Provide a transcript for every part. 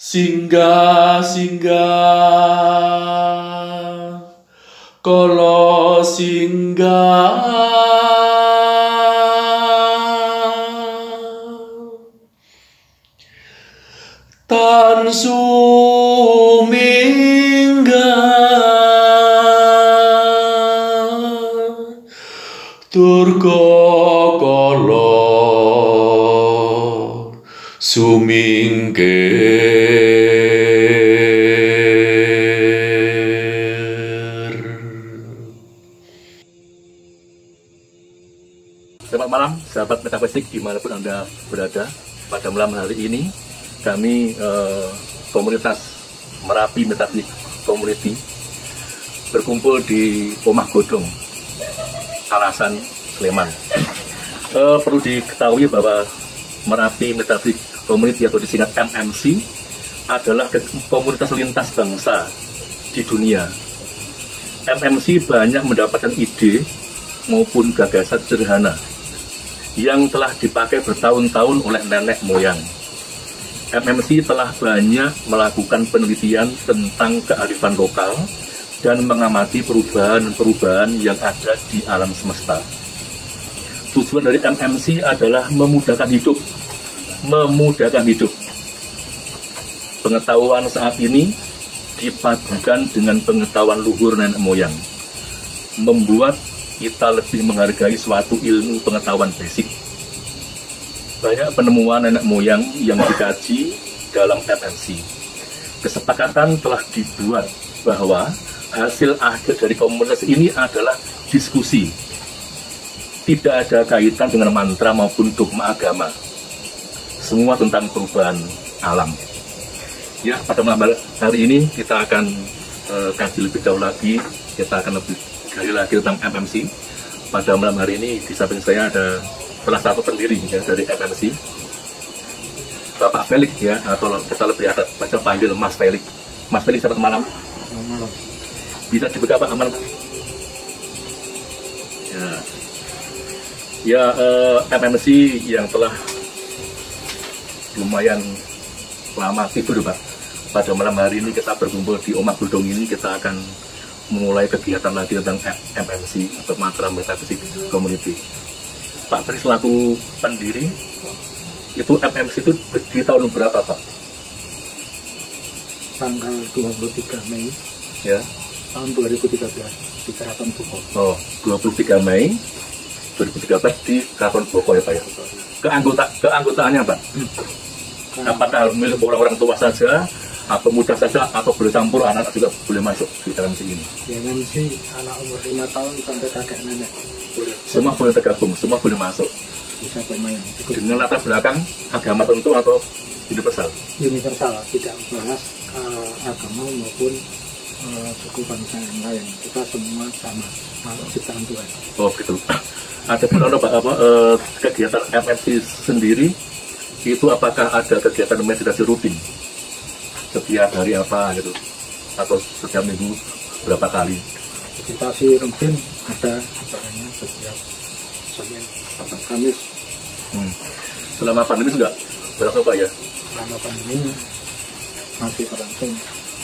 Singgah, singgah, kala singgah, tan suminggah, durga kala sumingkir. Selamat malam, sahabat metafisik dimanapun Anda berada. Pada malam hari ini, kami komunitas Merapi Metafisik Community berkumpul di Omah Godong, Kalasan, Sleman. Perlu diketahui bahwa Merapi Metafisik Community atau disingkat MMC adalah komunitas lintas bangsa di dunia. MMC banyak mendapatkan ide maupun gagasan sederhana yang telah dipakai bertahun-tahun oleh nenek moyang. MMC telah banyak melakukan penelitian tentang kearifan lokal dan mengamati perubahan-perubahan yang ada di alam semesta. Tujuan dari MMC adalah memudahkan hidup. Pengetahuan saat ini dipadukan dengan pengetahuan luhur nenek moyang, membuat kita lebih menghargai suatu ilmu pengetahuan basic. Banyak penemuan nenek moyang yang dikaji dalam MMC. Kesepakatan telah dibuat bahwa hasil akhir dari komunitas ini adalah diskusi. Tidak ada kaitan dengan mantra maupun dogma agama. Semua tentang perubahan alam. Ya, pada malam hari ini kita akan kaji lebih jauh lagi. Kita akan lebih gali lagi tentang MMC. Pada malam hari ini di samping saya ada salah satu pendiri ya, dari MMC, Bapak Felix ya, atau kita lebih adat baca panggil Mas Felix. Mas Felix, selamat malam. Selamat malam. Bisa dibuka Pak aman? Ya, MMC yang telah lumayan lama aktif Pak. Pada malam hari ini kita berkumpul di Omah Godong ini, kita akan memulai kegiatan lagi tentang MMC atau Matra Metafisik Community. Pak Tri selaku pendiri, itu MMC itu di tahun berapa Pak? Tanggal 23 Mei Ya. tahun 2013 di Keraton Boko. Oh, 23 Mei 2013 di Keraton Boko ya Pak ya. Keanggotaannya Pak? Apakah milik orang-orang tua saja, atau muda saja, atau boleh campur anak-anak juga boleh masuk di dalam sini? Di MMC anak umur 5 tahun sampai kakek nenek boleh. Semua boleh tergabung, semua boleh masuk. Bisa bermain. Dengan latar belakang agama tentu atau universal? Universal, tidak membahas agama maupun suku bangsa yang lain. Kita semua sama, makhluk ciptaan Tuhan. Oh gitu. Ada pun kegiatan MMC sendiri itu apakah ada kegiatan meditasi rutin setiap hari apa gitu, atau setiap minggu berapa kali? Meditasi rutin ada acaranya setiap Senin atau Kamis. Selama pandemi enggak berlangsung Pak ya? Selama pandemi masih berlangsung.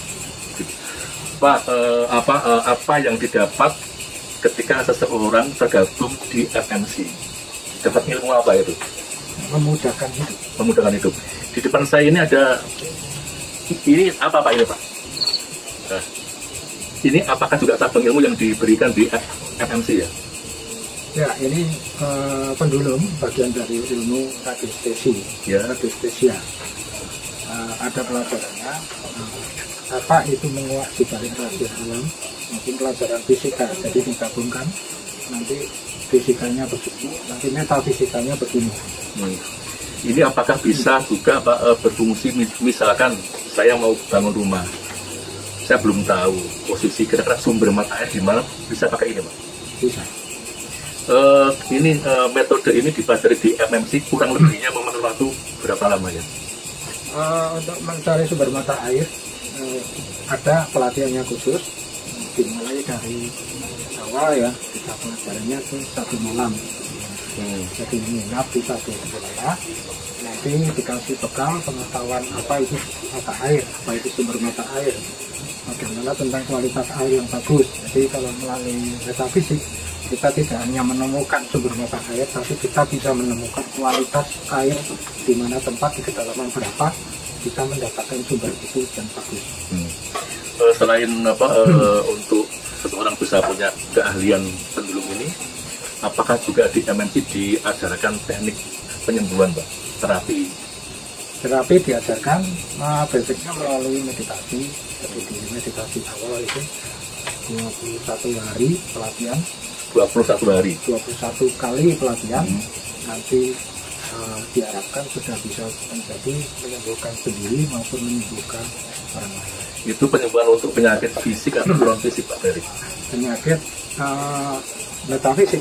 Pak, apa yang didapat ketika seseorang tergabung di FMC? Dapat ilmu apa itu? Memudahkan hidup. Memudahkan hidup. Di depan saya ini ada, ini apa Pak ini Pak? Nah, ini apakah juga cabang ilmu yang diberikan di FMC ya? Ya, ini pendulum bagian dari ilmu radiestesi, Ya. radiestesia. Ada pelajarannya, apa itu menguak di balik rahasia alam, mungkin pelajaran fisika. Jadi digabungkan, nanti fisikanya begini, nanti metafisikanya begini. Ini apakah bisa juga Pak berfungsi, misalkan saya mau bangun rumah, saya belum tahu posisi kira-kira sumber mata air di mana, bisa pakai ini Pak? Bisa. Metode ini dipelajari di MMC kurang lebihnya memakan waktu berapa lama ya? Untuk mencari sumber mata air, ada pelatihannya khusus, dimulai dari awal ya, kita pelajarannya itu 1 malam. Jadi menginap di satu wilayah, nanti dikasih bekal pengetahuan apa itu mata air, apa itu sumber mata air, bagaimana tentang kualitas air yang bagus. Jadi kalau melalui metafisik kita tidak hanya menemukan sumber mata air, tapi kita bisa menemukan kualitas air di mana tempat, di kedalaman berapa, kita mendapatkan sumber itu yang bagus. Selain untuk seseorang bisa punya keahlian pendulum ini, apakah juga di MMC diajarkan teknik penyembuhan, Pak? Terapi diajarkan, basicnya melalui meditasi. Jadi di meditasi awal itu 21 hari pelatihan, 21 kali pelatihan. Nanti diharapkan sudah bisa menjadi menyembuhkan sendiri maupun menyembuhkan orang lain. Itu penyembuhan untuk penyakit fisik atau non fisik, Pak Ferry? Penyakit metafisik.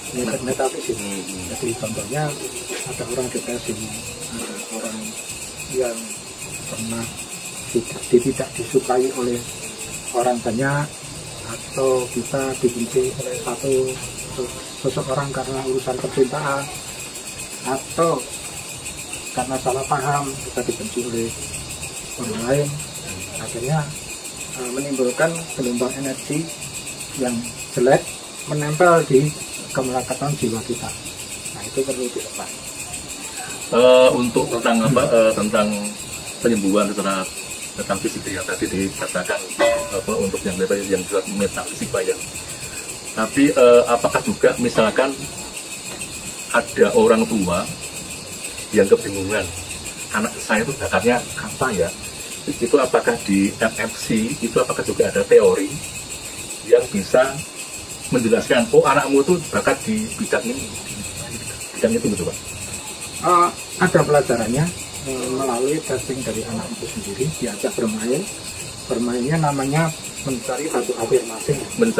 Jadi contohnya ada orang depresi, ada orang yang pernah tidak disukai oleh orang banyak, atau kita dibenci oleh seseorang karena urusan percintaan, atau karena salah paham kita dibenci oleh orang lain, akhirnya menimbulkan gelombang energi yang jelek menempel di kemelekatan jiwa kita. Nah, itu perlu dilepas. Untuk tentang penyembuhan secara metafisik yang tadi dikatakan untuk yang surat metafisik, Pak, ya. Tapi apakah juga misalkan ada orang tua yang kebingungan, anak saya itu bakatnya apa ya? Itu apakah di MMC itu apakah juga ada teori yang bisa menjelaskan, oh anakmu itu bakat di bidang ini, bidang itu, gitu, Pak? Ada pelajarannya melalui testing dari anak itu sendiri, diajak bermain. Bermainnya namanya mencari batu afirmasi.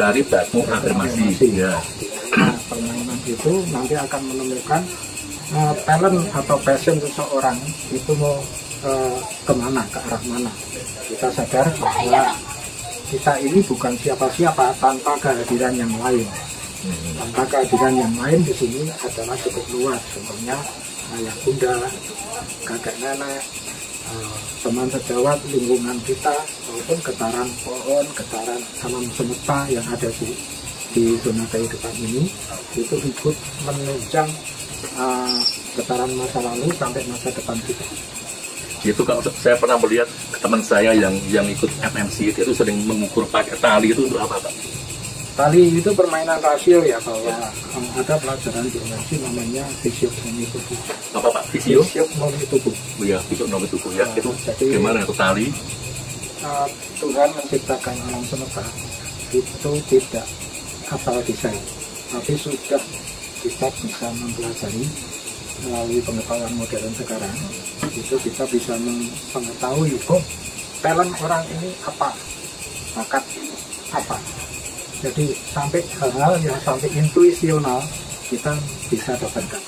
Ya. Nah, permainan itu nanti akan menemukan talent atau passion seseorang itu mau kemana, ke arah mana. Kita sadar bahwa kita ini bukan siapa-siapa tanpa kehadiran yang lain. Tanpa kehadiran yang lain di sini adalah cukup luas. Contohnya ayah bunda, kakek nenek, teman sejawat, lingkungan kita, maupun getaran pohon, getaran alam semesta yang ada di zona kehidupan ini, itu ikut menunjang getaran masa lalu sampai masa depan kita. Itu kalau saya pernah melihat teman saya yang ikut MMC, dia itu sering mengukur pakai tali. Itu untuk apa, Pak? Tali itu permainan rasio ya, bahwa ada pelajaran di MMC namanya fisionomi tubuh. Apa, Pak? Fisionomi tubuh. Oh ya, fisionomi tubuh ya. Itu jadi, gimana itu tali? Tuhan menciptakan alam semesta itu tidak asal desain, tapi sudah kita bisa mempelajari melalui pengetahuan modern sekarang. Itu kita bisa mengetahui, oh talent orang ini apa, bakat apa. Jadi sampai hal-hal yang sampai intuisional kita bisa dapatkan.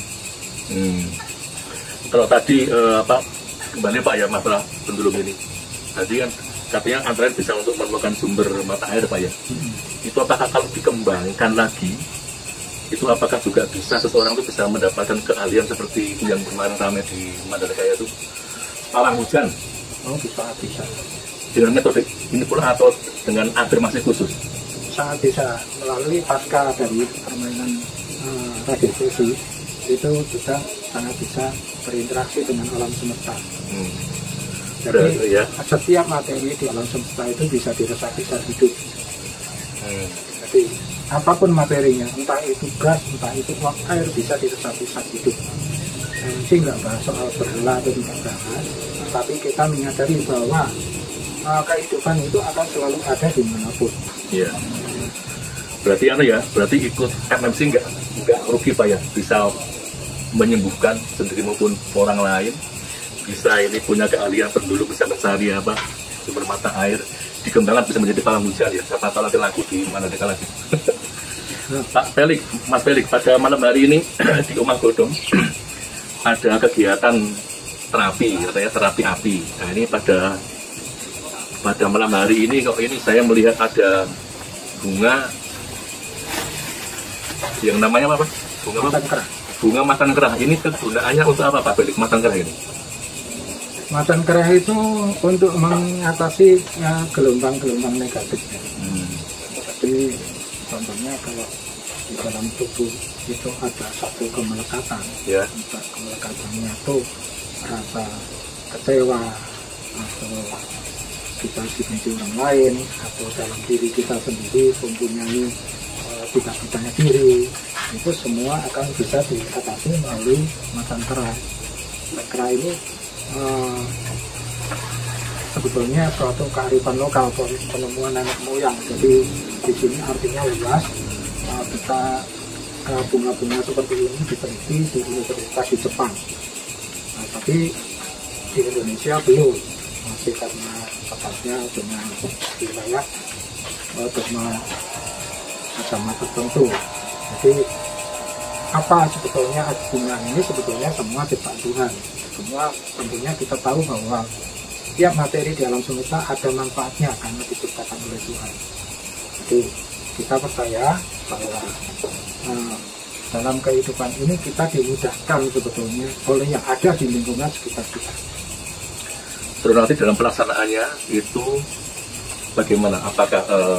Kalau tadi kembali, Pak, ya, masalah pendulum ini. Tadi kan katanya antara bisa untuk menemukan sumber mata air, Pak, ya. Itu apakah kalau dikembangkan lagi, itu apakah juga bisa seseorang itu bisa mendapatkan keahlian seperti itu yang kemarin ramai di Mandalika itu, pawang hujan? Oh, bisa. Dengan metode ini pula atau dengan afirmasi khusus? Sangat bisa melalui pasca dari permainan radiasi itu kita sangat bisa berinteraksi dengan alam semesta. Jadi ya, setiap materi di alam semesta itu bisa diresapi saat hidup. Jadi apapun materinya, entah itu gas, entah itu uap air, bisa diresapi saat hidup. Sih nggak bahas soal berhala atau tidak bahas, tapi kita menyadari bahwa kehidupan itu akan selalu ada dimanapun. Iya. Berarti ikut MMC nggak rugi, Pak, ya, bisa menyembuhkan sendiri maupun orang lain, bisa ini punya keahlian pendulum, bisa mencari sumber mata air, dikembangkan bisa menjadi pawang hujan, ya, siapa tahu nanti laku di mana lagi. Pak Felix, Mas Felix, pada malam hari ini di Omah Godong ada kegiatan terapi, katanya terapi api. Nah, ini pada malam hari ini kok ini saya melihat ada bunga yang namanya apa? Bunga apa? bunga macan kerah ini kegunaannya untuk apa Pak Felix, macan kerah ini? Macan kerah itu untuk mengatasi gelombang-gelombang negatifnya. Jadi contohnya kalau di dalam tubuh itu ada satu kemelekatan, Ya. kemelekatannya itu rasa kecewa atau kita dibenci orang lain, atau dalam diri kita sendiri mempunyai tidak percaya diri, itu semua akan bisa diatasi melalui macan kerah. Kerah ini sebetulnya suatu kearifan lokal, penemuan nenek moyang. Jadi di sini artinya luas. Kita bunga-bunga seperti ini diteliti di universitas di Jepang, tapi di Indonesia belum, masih karena tepatnya dengan wilayah dogma agama tertentu. Jadi apa sebetulnya bunga ini? Sebetulnya semua ciptaan Tuhan. Semua tentunya kita tahu bahwa tiap materi di alam semesta ada manfaatnya karena diciptakan oleh Tuhan. Jadi kita percaya bahwa dalam kehidupan ini kita dimudahkan sebetulnya oleh yang ada di lingkungan sekitar kita. Terus nanti dalam pelaksanaannya itu bagaimana? Apakah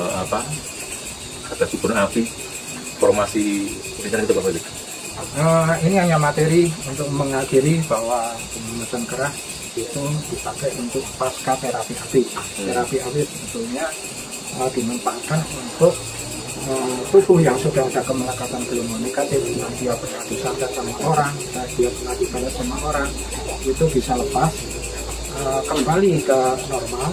ada sumber api, formasi rencana itu Pak Felix? Ini hanya materi untuk mengakhiri bahwa macan kerah itu dipakai untuk pasca terapi api. Terapi api sebetulnya dimanfaatkan untuk tubuh yang sudah ada kemelekatan gelombang negatif, dia pernah disandar sama orang, dia pernah dibalas sama orang, itu bisa lepas kembali ke normal.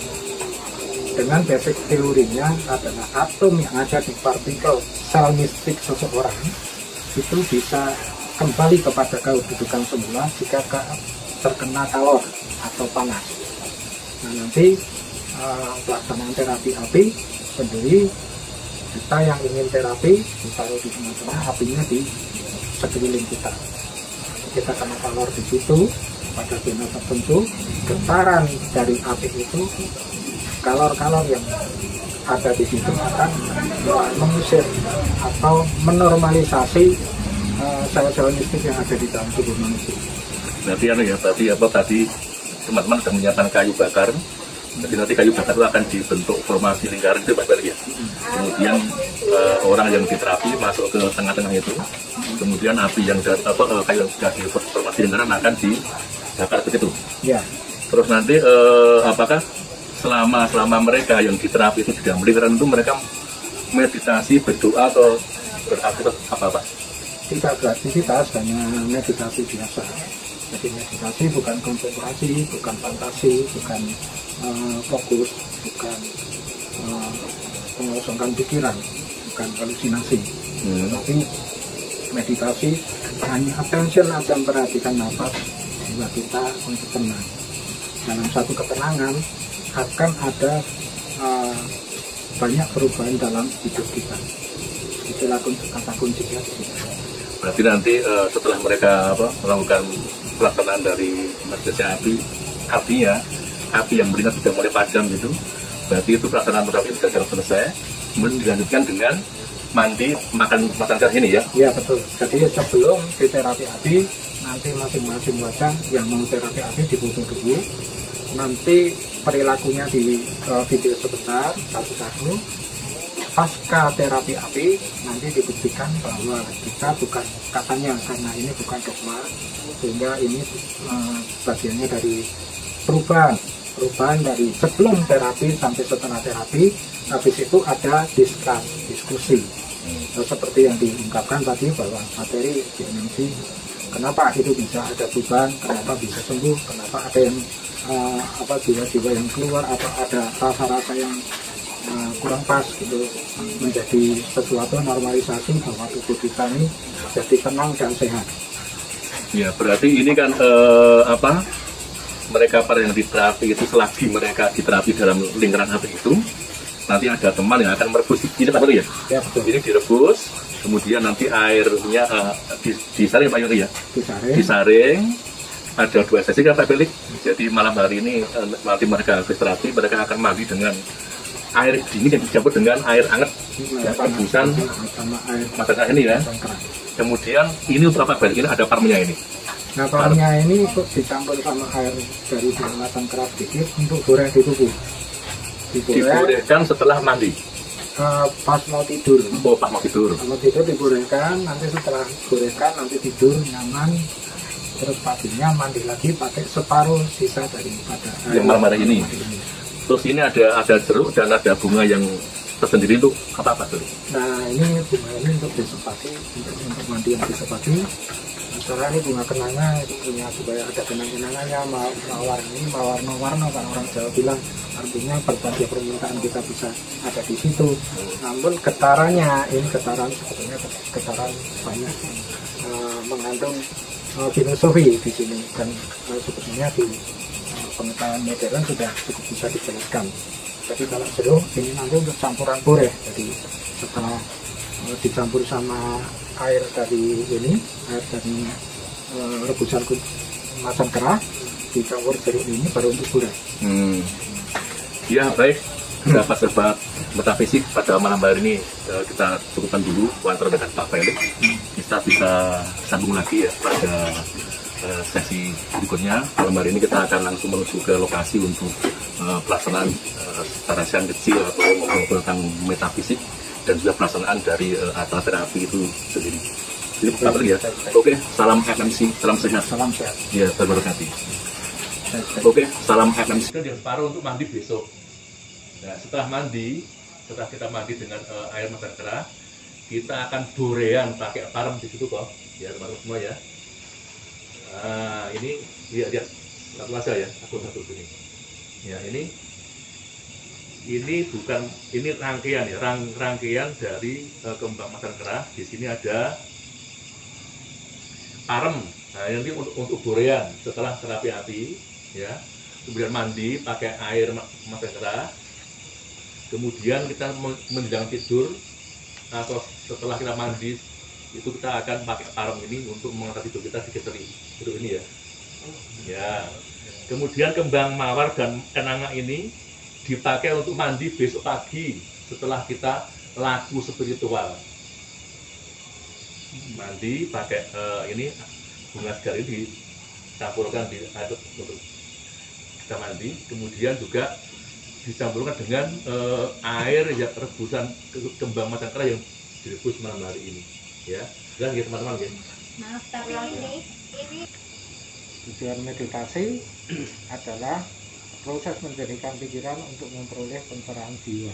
Dengan basic teorinya adalah atom yang ada di partikel sel mistik seseorang itu bisa kembali kepada kedudukan semula jika terkena kalor atau panas. Nah, nanti pelaksanaan terapi api sendiri, kita yang ingin terapi ditaruh di tengah-tengah, apinya di sekeliling kita. Kita kena kalor di situ pada zona tertentu, getaran dari api itu, kalor-kalor yang ada di situ akan mengusir atau menormalisasi sel-sel mistik yang ada di dalam tubuh manusia. Berarti tadi teman-teman sudah menyiapkan kayu bakar. Jadi nanti kayu bakar itu akan dibentuk formasi lingkaran itu Pak Felix ya. Kemudian orang yang diterapi masuk ke tengah-tengah itu. Kemudian api yang kayu yang sudah di formasi lingkaran akan dibakar begitu. Ya. Terus nanti apakah selama mereka yang diterapi itu di dalam lingkaran itu mereka meditasi, berdoa atau beraktivitas apa Pak? Tidak beraktivitas, hanya meditasi biasa. Jadi meditasi bukan konsentrasi, bukan fantasi, bukan fokus, bukan mengosongkan pikiran, bukan halusinasi. Tapi meditasi hanya attention aja, memperhatikan nafas jiwa kita untuk tenang. Dalam satu ketenangan akan ada banyak perubahan dalam hidup kita. Itulah kata kuncinya. Berarti nanti setelah mereka melakukan pelaksanaan dari meditasi api, artinya api yang beringat sudah mulai padam gitu, berarti itu pelaksanaan terapi sudah selesai. Kemudian dilanjutkan dengan mandi, makan macan kerah ini ya? Iya betul. Jadi sebelum di terapi api, nanti masing-masing wajah yang mau terapi api difoto dulu. Nanti perilakunya di video sebentar satu-satu. Pasca terapi api nanti dibuktikan bahwa kita bukan, katanya karena ini bukan dogma, sehingga ini bagiannya dari perubahan dari sebelum terapi sampai setelah terapi. Habis itu ada diskusi seperti yang diungkapkan tadi bahwa materi dimensi, kenapa itu bisa ada perubahan, kenapa bisa sembuh, kenapa ada yang jiwa-jiwa yang keluar, atau ada rasa-rasa yang kurang pas gitu, menjadi sesuatu normalisasi bahwa tubuh kita ini jadi tenang dan sehat. Ya berarti ini kan mereka pada yang diterapi itu, selagi mereka diterapi dalam lingkaran api itu, nanti ada teman yang akan merebus ini Pak Felix ya? Ya betul. Ini direbus, kemudian nanti airnya disaring Pak Yuri ya? Disaring. Ada 2 sesi kan Pak Felix. Jadi malam hari ini nanti mereka habis terapi, mereka akan mandi dengan air dingin yang dicampur dengan air hangat, rebusan sama air macan kerah ini ya. Kemudian ini untuk apa Bang? Ini ada parmnya ini. Nah, parmnya ini untuk dicampur sama air dari bunga matang kerah dikit untuk goreng di tubuh. Digorengkan setelah mandi. Pas mau tidur. Oh, pas mau tidur. Mau tidur digorengkan, nanti setelah gorengkan nanti tidur nyaman. Terus paginya mandi lagi pakai separuh sisa daripada yang malam hari ini. Terus ini ada jeruk dan ada bunga yang tersendiri untuk apa tuh? Nah, ini bunga ini untuk besok pagi, untuk mandi yang besok pagi. Soalnya ini bunga kenanga itu punya supaya ada kenang-kenangannya, mawar ini warna-warna kan orang Jawa bilang, artinya berbagai permintaan kita bisa ada di situ. Namun getarannya ini getaran sebetulnya getaran banyak mengandung filosofi di sini, dan sebetulnya di pengetahuan modern sudah cukup bisa dijelaskan. Jadi kalau jeruk ini nanti untuk campuran boreh, jadi setelah dicampur sama air dari rebusan macan kerah, dicampur jeruk ini baru untuk boreh. Ya baik, sahabat-sahabat metafisik, pada malam hari ini kita cukupkan dulu wawancara dengan Pak Felix. Kita bisa sambung lagi ya pada sesi berikutnya. Malam hari ini kita akan langsung menuju ke lokasi untuk pelaksanaan terasan kecil atau tentang metafisik dan juga pelaksanaan dari alat terapi itu sendiri. Jadi apa lagi ya? Oke, salam FMC, salam sehat. Salam sehat. Ya, terima kasih. Oke, salam FMC. Yang separuh untuk mandi besok. Nah, setelah kita mandi dengan air matang kerah, kita akan borean pakai parem di situ kok, ya teman-teman semua ya. Nah, ini lihat satu aja ya, satu ini. Ya ini bukan, ini rangkaian ya, rangkaian dari kembang matang kerah. Di sini ada parem. Nah, ini untuk borean setelah terapi api, ya. Kemudian mandi pakai air matang kerah. Kemudian kita menjelang tidur atau setelah kita mandi itu kita akan pakai parem ini untuk mengatasi tidur kita di jeruk ini ya. Ya. Kemudian kembang mawar dan kenanga ini dipakai untuk mandi besok pagi setelah kita laku spiritual. Mandi pakai ini bunga segar ini dicampurkan di air untuk kita mandi. Kemudian juga dicampurkan dengan air yang rebusan kembang matang kerah yang direbus malam hari ini, ya. Dan ya teman-teman ya. Maaf, tapi ini Tujuan meditasi adalah proses menjadikan pikiran untuk memperoleh pencerahan jiwa.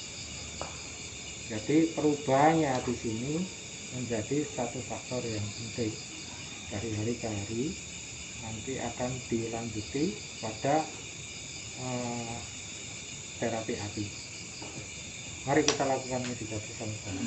Jadi perubahannya di sini menjadi satu faktor yang penting. Dari hari ke hari nanti akan dilanjuti pada terapi api. Mari kita lakukan meditasi sama-sama.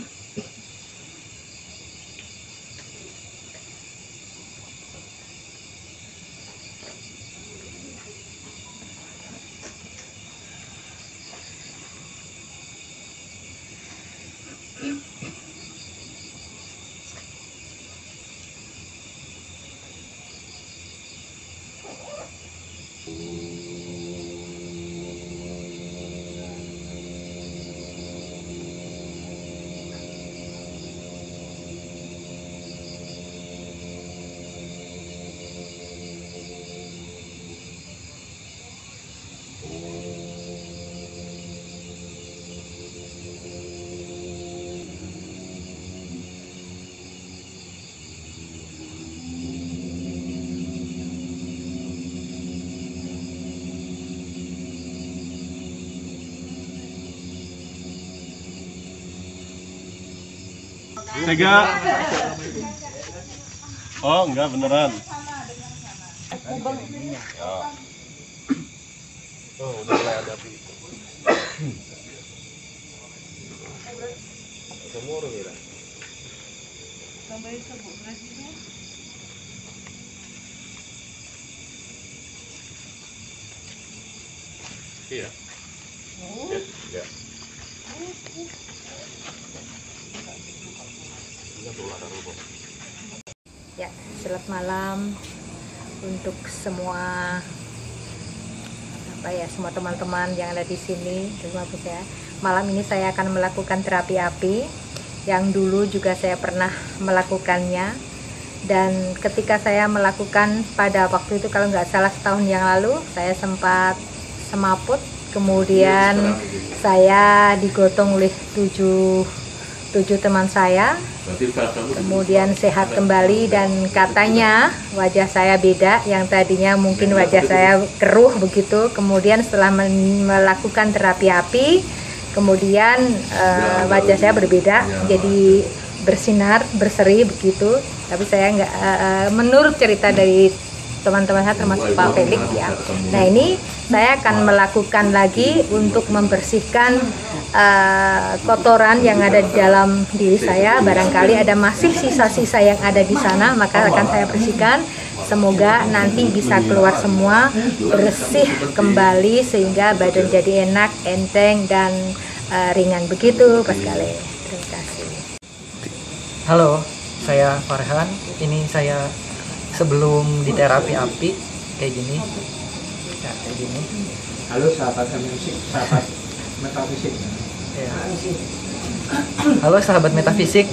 Tega. Oh, enggak beneran. Oh, udah mulai ada api. Semua udah ya. Iya. Ya. ya, selamat malam untuk semua semua teman-teman yang ada di sini. Terima kasih ya. Malam ini saya akan melakukan terapi api yang dulu juga saya pernah melakukannya. Dan ketika saya melakukan pada waktu itu, kalau nggak salah setahun yang lalu, saya sempat semaput. Kemudian saya digotong oleh tujuh teman saya. Kemudian sehat kembali dan katanya wajah saya beda, yang tadinya mungkin wajah saya keruh begitu. Kemudian setelah melakukan terapi api, kemudian wajah saya berbeda, jadi bersinar, berseri begitu. Tapi saya nggak, menurut cerita dari teman-teman saya termasuk Pak Felix ya. Nah ini saya akan melakukan lagi untuk membersihkan kotoran yang ada di dalam diri saya. Barangkali ada masih sisa-sisa yang ada di sana, maka akan saya bersihkan. Semoga nanti bisa keluar semua, bersih kembali sehingga badan jadi enak, enteng dan ringan begitu Pak Gale. Terima kasih. Halo, saya Farhan. Ini saya sebelum di terapi api kayak gini. Ya, kayak gini. Halo sahabat musik, sahabat metafisik. Ya. Halo sahabat metafisik.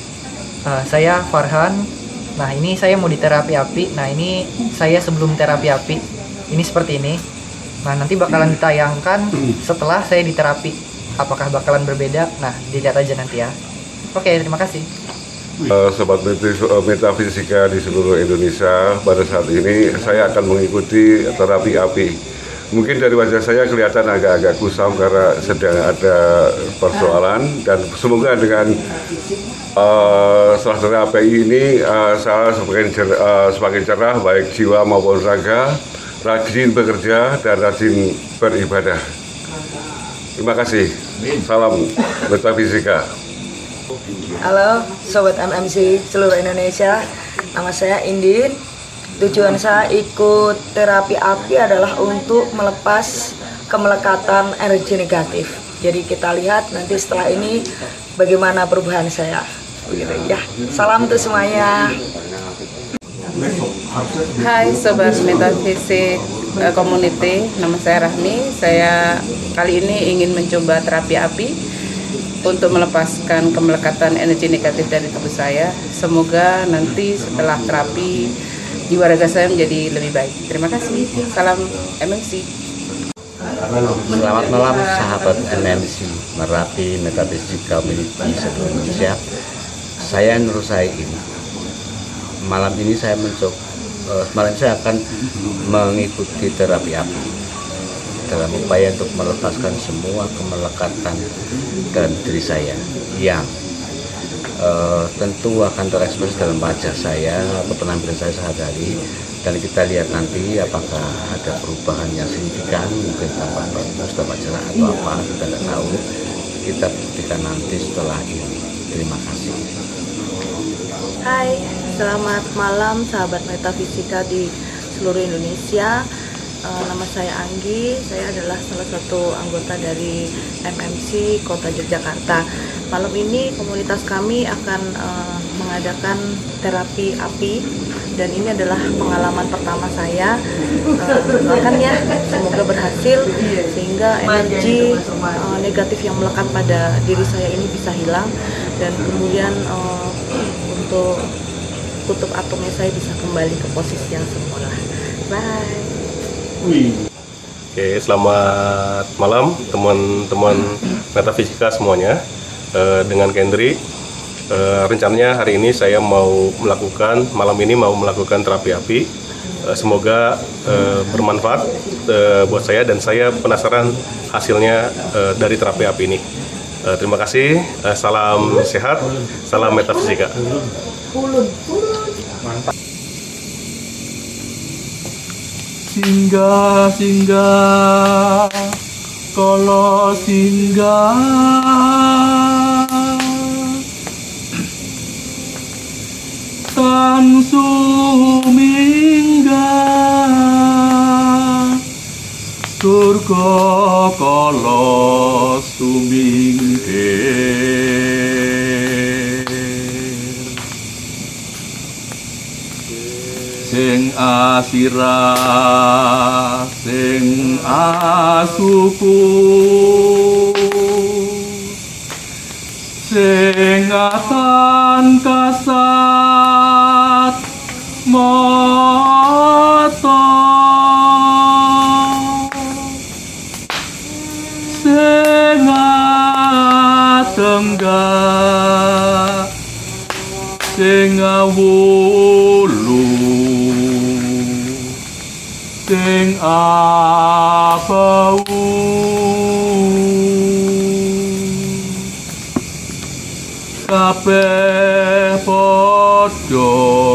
Saya Farhan. Nah, ini saya mau di terapi api. Nah, ini saya sebelum terapi api. Ini seperti ini. Nah, nanti bakalan ditayangkan setelah saya di terapi. Apakah bakalan berbeda? Nah, dilihat aja nanti ya. Oke, terima kasih. Sobat metafisika di seluruh Indonesia, pada saat ini saya akan mengikuti terapi api. Mungkin dari wajah saya kelihatan agak-agak kusam karena sedang ada persoalan, dan semoga dengan setelah terapi ini saya semakin cerah baik jiwa maupun raga, rajin bekerja dan rajin beribadah. Terima kasih. Salam metafisika. Halo Sobat MMC seluruh Indonesia, nama saya Indin. Tujuan saya ikut terapi api adalah untuk melepas kemelekatan energi negatif. Jadi kita lihat nanti setelah ini bagaimana perubahan saya. Ya, salam untuk semuanya. Hai Sobat Metafisik Community, nama saya Rahmi. Saya kali ini ingin mencoba terapi api untuk melepaskan kemelekatan energi negatif dari tubuh saya. Semoga nanti setelah terapi jiwa raga saya menjadi lebih baik. Terima kasih. Salam MMC. Selamat malam sahabat MMC Merapi Metafisika Community seluruh Indonesia. Saya Nur Saiin. Malam ini saya akan mengikuti terapi api dalam upaya untuk melepaskan semua kemelekatan dalam diri saya yang tentu akan terekspresi dalam wajah saya atau penampilan saya sehari-hari, dan kita lihat nanti apakah ada perubahan yang signifikan, mungkin tampak bagus, tampak cerah atau apa, kita tidak tahu. Kita buktikan nanti setelah ini. Terima kasih. Hai, selamat malam sahabat metafisika di seluruh Indonesia. Nama saya Anggi, saya adalah salah satu anggota dari MMC Kota Yogyakarta. Malam ini komunitas kami akan mengadakan terapi api, dan ini adalah pengalaman pertama saya. Doakan ya, semoga berhasil sehingga energi negatif yang melekat pada diri saya ini bisa hilang, dan kemudian untuk kutub atomnya saya bisa kembali ke posisi yang semula. Bye. Oke, selamat malam teman-teman metafisika semuanya. Dengan Kendri, rencananya hari ini saya mau melakukan terapi api. Semoga bermanfaat buat saya, dan saya penasaran hasilnya dari terapi api ini. Terima kasih, salam sehat, salam metafisika. Singgah kala singgah tan suminggah surga kala sumingkir sing asirah sing asuku sing atan kasat mata sing atenggak sing awulu sing abau kabeh padha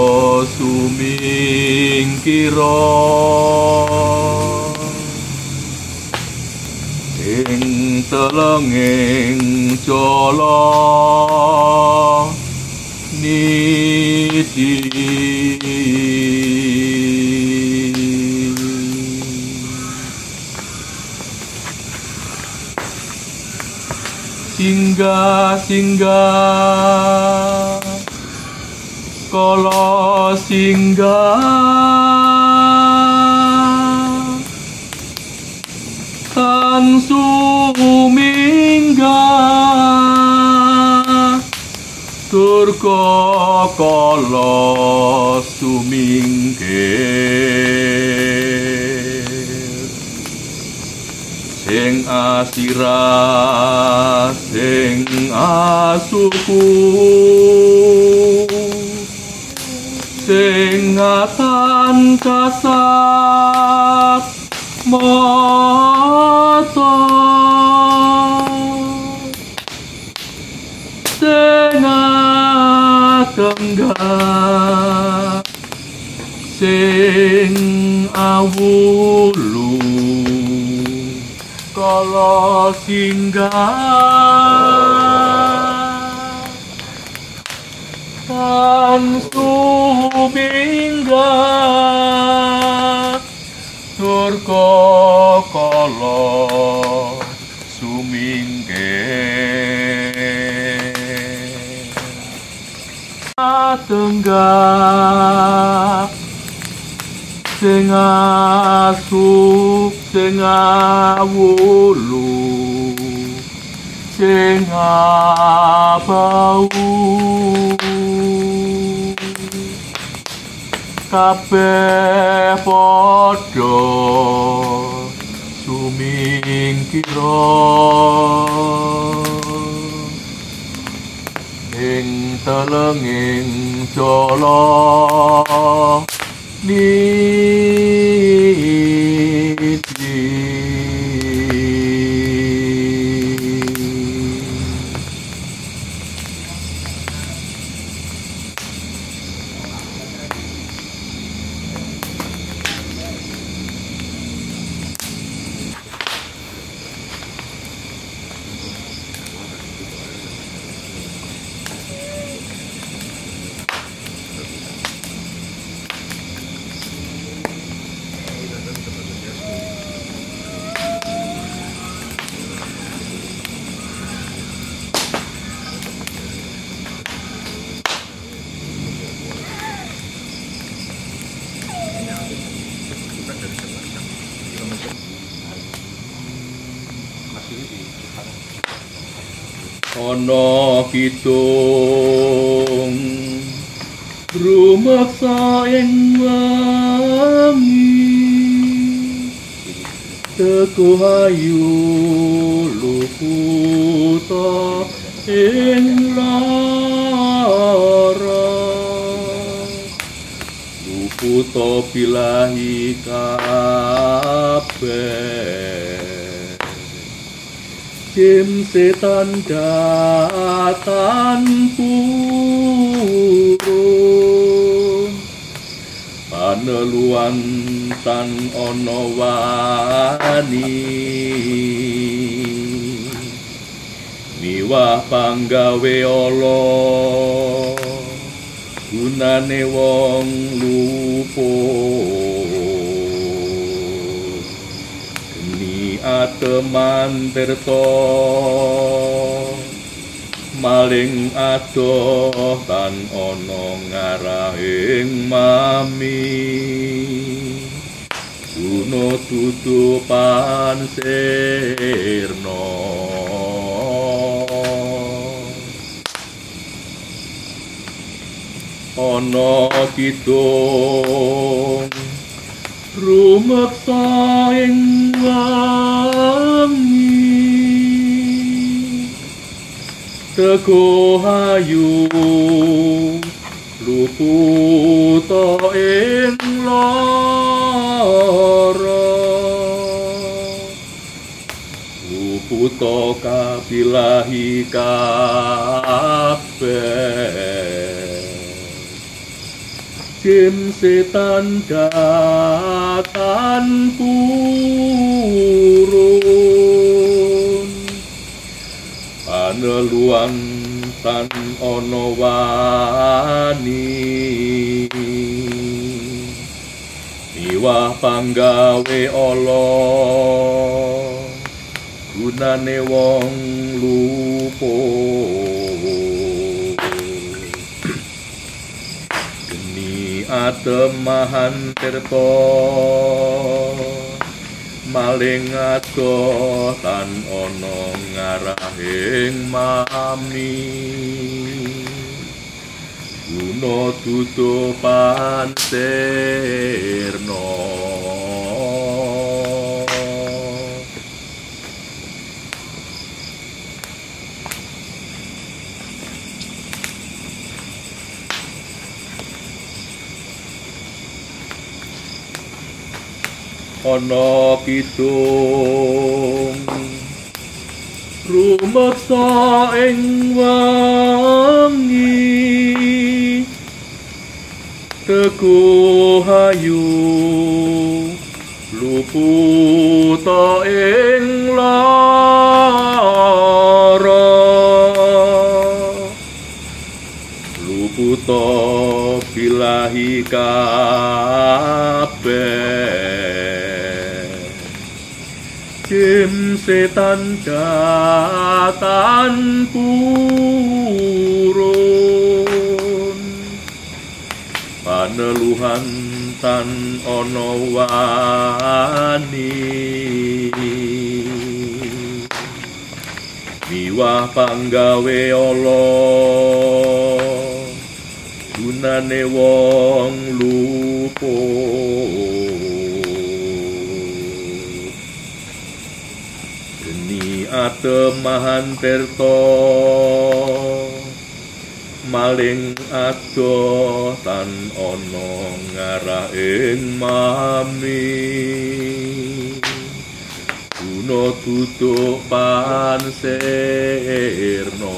sumingkira ing telenging jala niti singgah kala singgah tan suminggah surga kala sumingkir sing asira sing asuku sing atan kasat mata sing atenggak sing awulu kala singgah tan suminggah surga kala sumingkir atenggak sing asu sing awulu sing abau kabeh padha sumingkira ing telenging jala ana kidung rumeksa ing wengi teguh ayu lukuta ing lara lukuta bilahi kabeh Jim setan datan purun paneluan tan ana wani miwah panggawe ala gunane wong luput ateman tirta maling adoh tan ana ngarahing mami guna tutupan sirna ana kidung rumeksa ing wangi teguh ayu luputa ing lara luputa kapilahi kabeh jin setan datan purun paneluang tan ana wani miwah panggawe ala gunane wong luput geni atemahan tirta maling adoh tan ana ngarahing mami guna duduh pansirna ana kidung rumeksa ing wangi teguh ayu luputa ing lara luputa bilahi kabeh jin setan datan purun paneluhan tan ana wani miwah panggawe ala gunane wong luput atemahan tirta maling adoh tan ana ngarahing mami guna duduh pansirna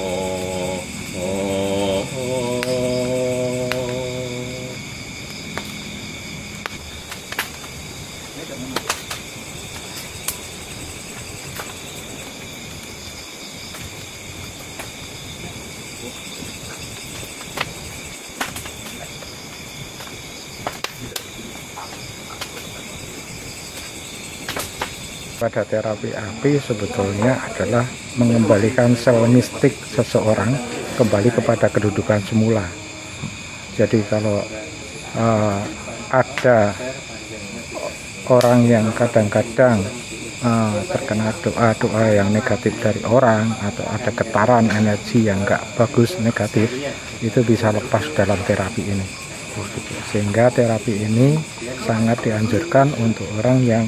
pada terapi api sebetulnya adalah mengembalikan sel mistik seseorang kembali kepada kedudukan semula. Jadi kalau ada orang yang kadang-kadang terkena doa-doa yang negatif dari orang atau ada getaran energi yang enggak bagus negatif, itu bisa lepas dalam terapi ini. Sehingga terapi ini sangat dianjurkan untuk orang yang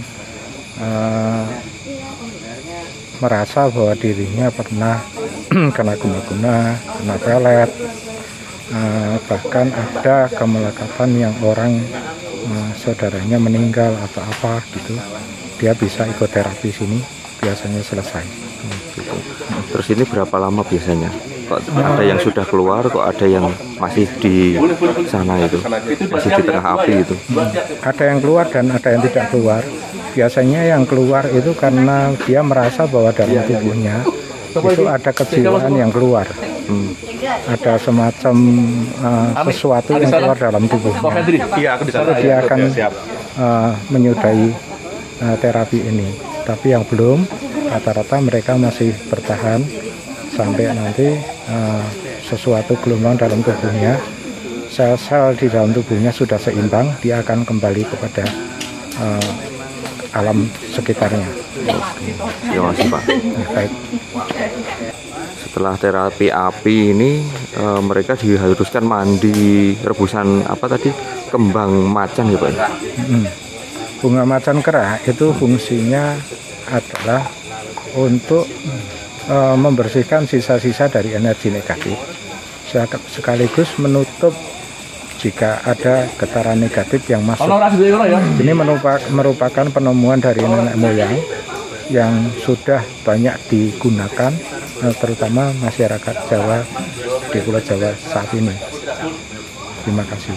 merasa bahwa dirinya pernah kena guna-guna, kena pelet, bahkan ada kemelekatan yang orang saudaranya meninggal atau apa gitu, dia bisa ikut terapi sini, biasanya selesai gitu. Terus ini berapa lama biasanya? Kok ada yang sudah keluar, kok ada yang masih di sana itu, masih di tengah api itu? Ada yang keluar dan ada yang tidak keluar. Biasanya yang keluar itu karena dia merasa bahwa dalam tubuhnya itu ada kejiwaan yang keluar. Ada semacam sesuatu yang keluar dalam tubuhnya. Lalu dia akan menyudahi terapi ini. Tapi yang belum, rata-rata mereka masih bertahan sampai nanti sesuatu gelombang dalam tubuhnya, sel-sel di dalam tubuhnya sudah seimbang, dia akan kembali kepada alam sekitarnya. Terima kasih Pak. Baik. Setelah terapi api ini mereka diharuskan mandi rebusan apa tadi, kembang macan ya Pak? Bunga macan kera itu fungsinya adalah untuk membersihkan sisa-sisa dari energi negatif, sekaligus menutup jika ada getaran negatif yang masuk. Ini merupakan penemuan dari nenek moyang yang sudah banyak digunakan, terutama masyarakat Jawa di Pulau Jawa saat ini. Terima kasih.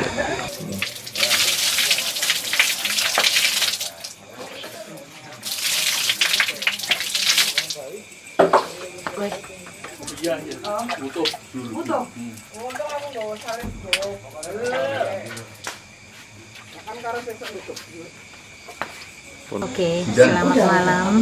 Oke, selamat malam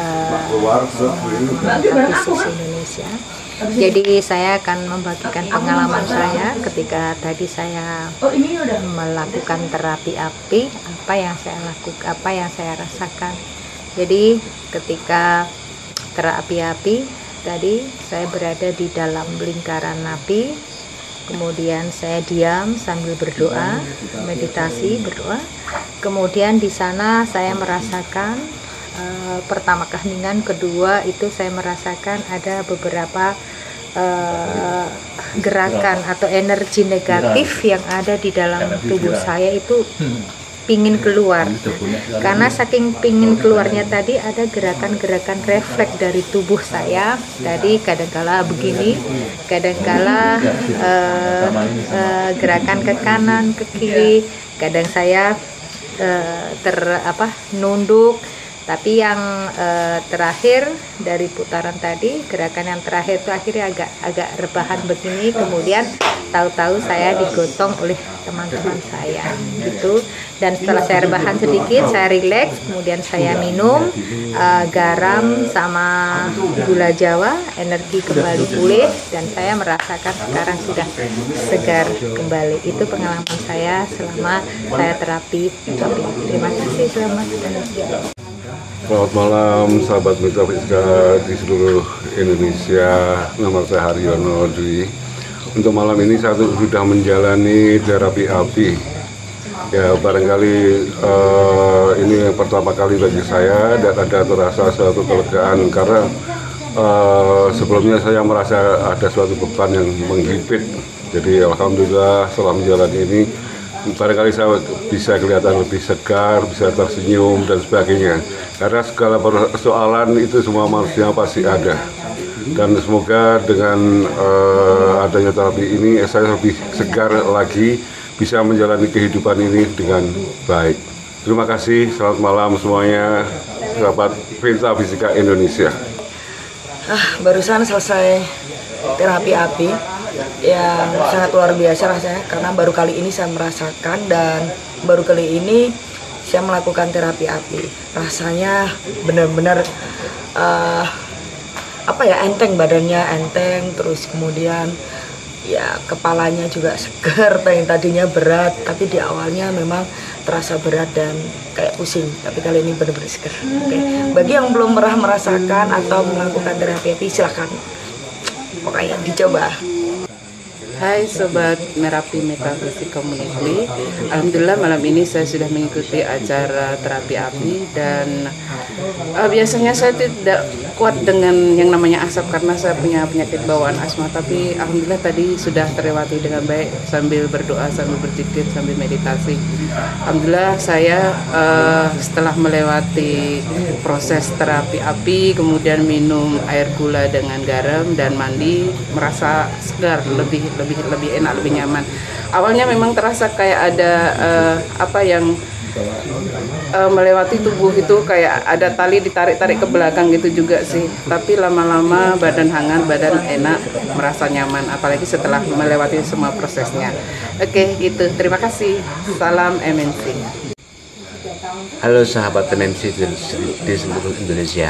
Metafisik Indonesia. Jadi saya akan membagikan pengalaman saya ketika tadi saya melakukan terapi api, apa yang saya lakukan, apa yang saya rasakan. Jadi ketika terapi api tadi saya berada di dalam lingkaran api, kemudian saya diam sambil berdoa, meditasi, berdoa. Kemudian di sana saya merasakan pertama keheningan, kedua itu saya merasakan ada beberapa gerakan atau energi negatif yang ada di dalam tubuh saya itu pingin keluar. Karena saking pingin keluarnya tadi ada gerakan-gerakan refleks dari tubuh saya. Tadi kadangkala begini, kadangkala gerakan ke kanan, ke kiri, kadang saya nunduk. Tapi yang terakhir dari putaran tadi, gerakan yang terakhir itu akhirnya agak rebahan begini, kemudian tahu-tahu saya digotong oleh teman-teman saya gitu. Dan setelah saya rebahan sedikit, saya rileks, kemudian saya minum garam sama gula Jawa, energi kembali pulih, dan saya merasakan sekarang sudah segar kembali. Itu pengalaman saya selama saya terapi. Terima kasih, selamat. Selamat malam sahabat Metafisika di seluruh Indonesia. Nama saya Haryono Dwi. Untuk malam ini saya sudah menjalani terapi api. Ya barangkali ini yang pertama kali bagi saya dan ada terasa suatu kelegaan karena sebelumnya saya merasa ada suatu beban yang menghimpit. Jadi alhamdulillah setelah menjalani ini barangkali saya bisa kelihatan lebih segar, bisa tersenyum dan sebagainya. Karena segala persoalan itu semua manusia pasti ada. Dan semoga dengan adanya terapi ini saya lebih segar lagi, bisa menjalani kehidupan ini dengan baik. Terima kasih, selamat malam semuanya, sahabat Metafisika Indonesia. Barusan selesai terapi api yang sangat luar biasa rasanya, karena baru kali ini saya merasakan dan baru kali ini saya melakukan terapi api. Rasanya benar-benar enteng, badannya enteng, terus kemudian ya kepalanya juga segar, yang tadinya berat tapi di awalnya memang terasa berat dan kayak pusing, tapi kali ini benar-benar segar. Oke. Bagi yang belum pernah merasakan atau melakukan terapi api, silahkan pokoknya dicoba. Hai Sobat Merapi Metafisik Community. Alhamdulillah malam ini saya sudah mengikuti acara terapi api dan biasanya saya tidak kuat dengan yang namanya asap karena saya punya penyakit bawaan asma, tapi alhamdulillah tadi sudah terlewati dengan baik sambil berdoa, sambil berzikir, sambil meditasi. Alhamdulillah saya setelah melewati proses terapi api, kemudian minum air gula dengan garam dan mandi, merasa segar, lebih enak, lebih nyaman. Awalnya memang terasa kayak ada melewati tubuh itu, kayak ada tali ditarik-tarik ke belakang gitu juga sih. Tapi lama-lama badan hangat, badan enak, merasa nyaman, apalagi setelah melewati semua prosesnya. Oke, gitu. Terima kasih. Salam MNC. Halo sahabat MNC di seluruh Indonesia.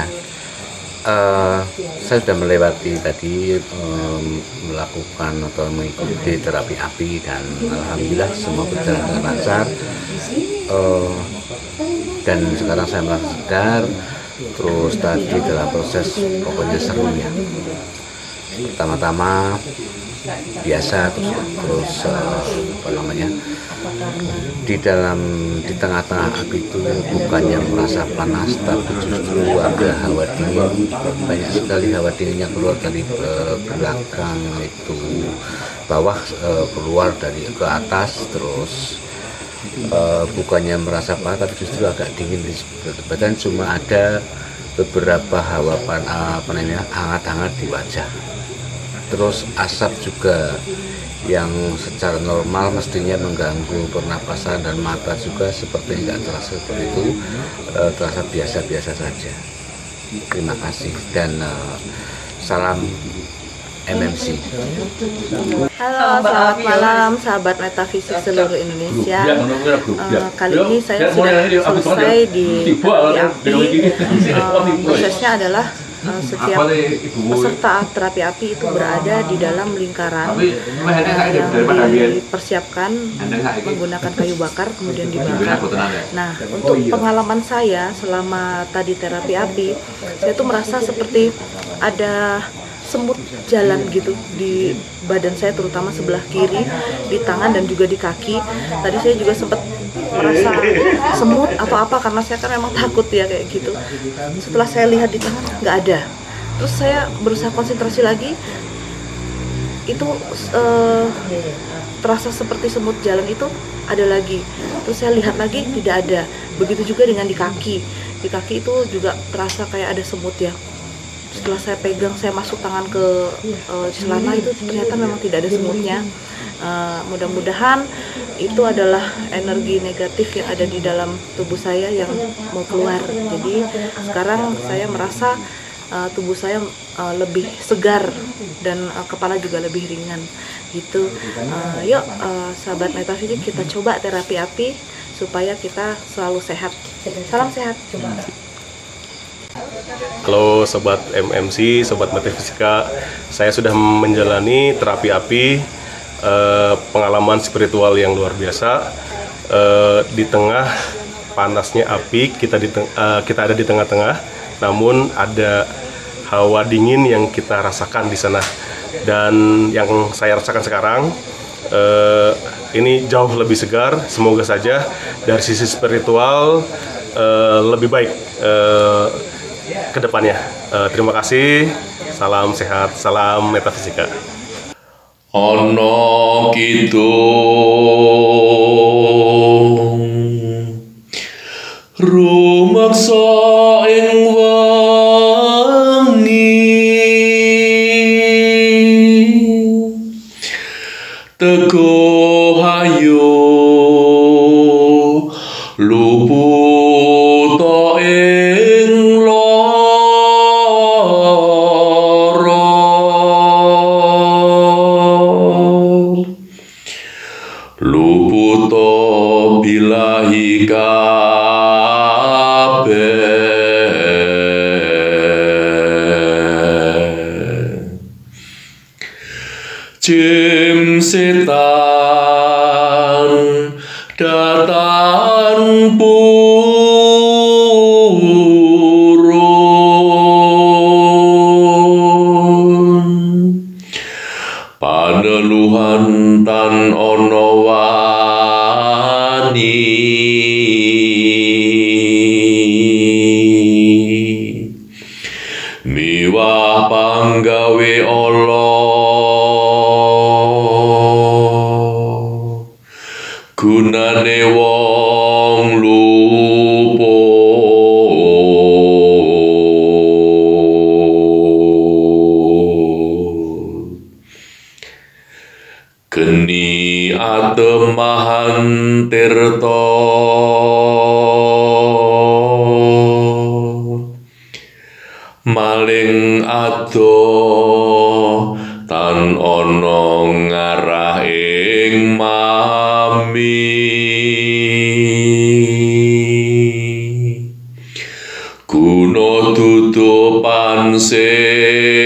Saya sudah melewati tadi melakukan atau mengikuti terapi api dan alhamdulillah semua berjalan dengan lancar. dan sekarang saya merasa segar. Terus tadi dalam proses pokoknya seru ya. Pertama-tama biasa, terus apa namanya, di tengah-tengah api itu bukannya merasa panas, tapi justru ada hawa dingin, banyak sekali hawa dinginnya keluar dari belakang itu bawah, keluar dari ke atas, terus bukannya merasa panas tapi justru agak dingin di badan, cuma ada beberapa hawa hangat-hangat di wajah. Terus asap juga yang secara normal mestinya mengganggu pernapasan dan mata juga seperti tidak terasa seperti itu, terasa biasa-biasa saja. Terima kasih dan salam MMC. Halo, selamat malam sahabat metafisik seluruh Indonesia. Kali ini saya sudah selesai di terapi api. Prosesnya adalah setiap peserta terapi api itu berada di dalam lingkaran yang dipersiapkan menggunakan kayu bakar kemudian dibakar. Nah, untuk pengalaman saya selama tadi terapi api, saya tuh merasa seperti ada semut jalan gitu di badan saya, terutama sebelah kiri, di tangan dan juga di kaki. Tadi saya juga sempat merasa semut atau apa karena saya kan memang takut ya kayak gitu. Setelah saya lihat di tangan nggak ada, terus saya berusaha konsentrasi lagi, itu terasa seperti semut jalan itu ada lagi. Terus saya lihat lagi tidak ada. Begitu juga dengan di kaki itu juga terasa kayak ada semut ya. Setelah saya pegang, saya masuk tangan ke celana itu ternyata memang tidak ada semutnya. Mudah-mudahan itu adalah energi negatif yang ada di dalam tubuh saya yang mau keluar. Jadi sekarang saya merasa tubuh saya lebih segar dan kepala juga lebih ringan gitu. Yuk sahabat metafisik, kita coba terapi api supaya kita selalu sehat. Salam sehat. Halo sobat MMC, sobat metafisika, saya sudah menjalani terapi api, pengalaman spiritual yang luar biasa. Di tengah panasnya api, kita ada di tengah-tengah, namun ada hawa dingin yang kita rasakan di sana. Dan yang saya rasakan sekarang, ini jauh lebih segar. Semoga saja dari sisi spiritual lebih baik ke depannya. Terima kasih, salam sehat, salam metafisika. Ana kidung rumeksa ing wengi teguh ayu luput ing luput bilahi kabeh jim setan datang purun paneluhan tan ana wani miwah panggawe ala gunane wong luput geni atemahan tirta maling ado tan ana ngarah ing mami guna tutupan sing